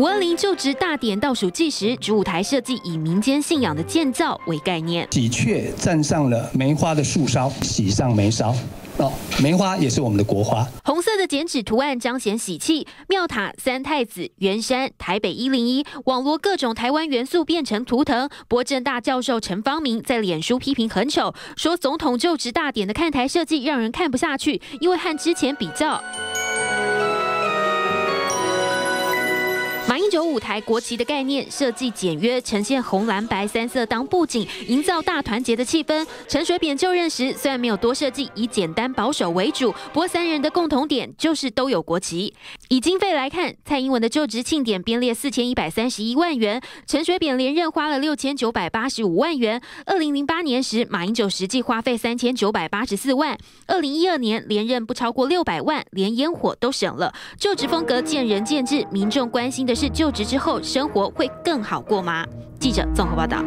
520就职大典倒数计时，主舞台设计以民间信仰的建造为概念， 喜鹊站上了梅花的树梢，喜上眉梢。梅花也是我们的国花。 红色的剪纸图案彰显喜气，庙塔、三太子、圆山、台北101，网罗各种台湾元素变成图腾。博政大教授陈方明在脸书批评很丑，说总统就职大典的看台设计让人看不下去，因为和之前比较。马英九舞台国旗的概念设计简约，呈现红蓝白三色当布景，营造大团结的气氛。陈水扁就任时虽然没有多设计，以简单保守为主，不过三人的共同点就是都有国旗。以经费来看，蔡英文的就职庆典编列4131万元，陈水扁连任花了6985万元。2008年时，马英九实际花费3984万，2012年连任不超过600万，连烟火都省了。就职风格见仁见智，民众关心的是就职之后生活会更好过吗？记者综合报道。